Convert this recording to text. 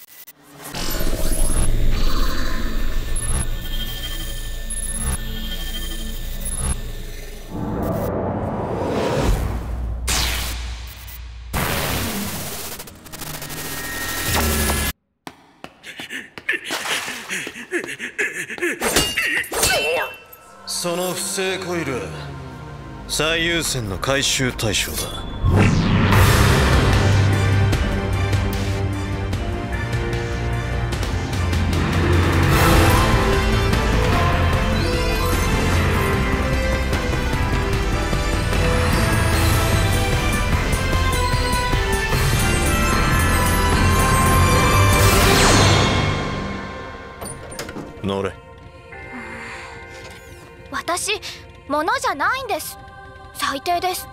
その不正コイル、最優先の回収対象だ。乗れ。 私、物じゃないんです。最低です。